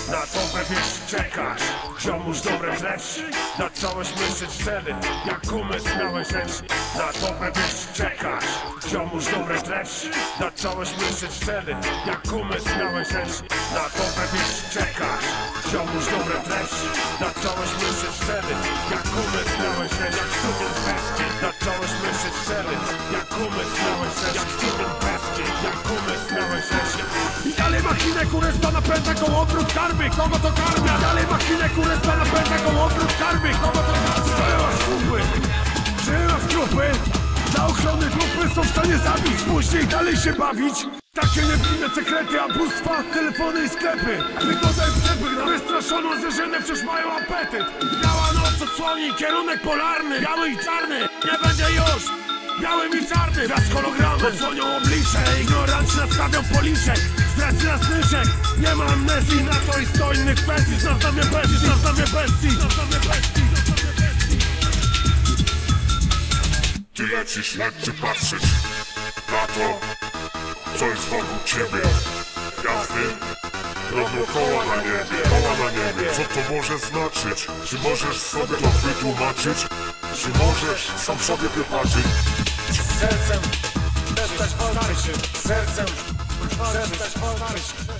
Na dobre wieści czekasz, ziomuś dobre treści. Zacząłeś myśleć wtedy, jak umysł miałeś rzeczy. Na dobre wieści czekasz, ziomuś dobre treści. Zacząłeś myśleć wtedy, jak umysł miałeś rzeczy. Na dobre wieści czekasz, ziomuś dobre treści. Zacząłeś myśleć wtedy, jak umysł miałeś rzeczy. Jak strumień peski. Zacząłeś myśleć wtedy, jak umysł miałeś rzeczy. Jak strumień peski, jak umysł miałeś rzeczy. I dalej machinę kurestwa napędza kołowrót karmy. Kogo to karmia? Dalej machinę kurestwa napędza kołowrót karmy. Kogo to karmia? Stoją słupy, przyjęła w trupy. Dla ochrony trupy są w stanie zabić. Później dalej się bawić. Takie niewinne sekrety, a bóstwa, telefony i sklepy. Wygoda i przepych na wystraszoną zwierzynę wciąż mają apetyt. Biała noc odsłoni kierunek polarny. Biały i czarny, nie będzie już białym i czarnym. Wraz hologramy odsłonią oblicze. Ignoranci nastawią policzek. Zdrajcy na snyszek. Nie ma amnezji na to i 100 innych kwestii. Znam mnie bestii, znam mnie bestii, znam mnie bestii. Ty lecisz, lekczy patrzeć na to, co jest wokół ciebie. Gwiazdy robią koła na niebie, Co to może znaczyć? Czy możesz sobie to wytłumaczyć? Czy możesz sam sobie wybaczyć? Sercem przestać walczyć. Sercem przestać walczyć.